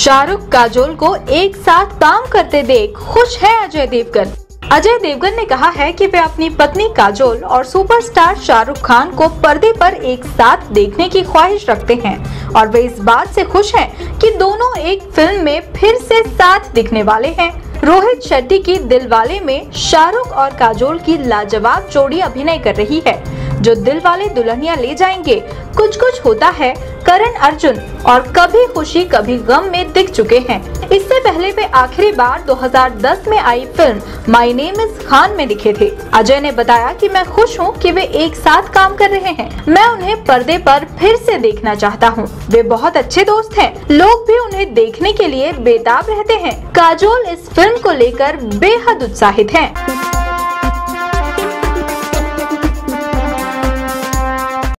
शाहरुख काजोल को एक साथ काम करते देख खुश है अजय देवगन। अजय देवगन ने कहा है कि वे अपनी पत्नी काजोल और सुपरस्टार शाहरुख खान को पर्दे पर एक साथ देखने की ख्वाहिश रखते हैं और वे इस बात से खुश हैं कि दोनों एक फिल्म में फिर से साथ दिखने वाले हैं। रोहित शेट्टी की दिलवाले में शाहरुख और काजोल की लाजवाब जोड़ी अभिनय कर रही है, जो दिलवाले दुल्हनिया ले जाएंगे, कुछ कुछ होता है, करण अर्जुन और कभी खुशी कभी गम में दिख चुके हैं। इससे पहले वे आखिरी बार 2010 में आई film my name is Khan में दिखे थे। अजय ने बताया कि मैं खुश हूं कि वे एक साथ काम कर रहे हैं। मैं उन्हें पर्दे पर फिर से देखना चाहता हूं। वे बहुत अच्छे दोस्त हैं। लोग भी उन्हें देखने के लिए बेताब रहते हैं। काजोल इस फिल्म को लेकर बेहद उत्साहित हैं।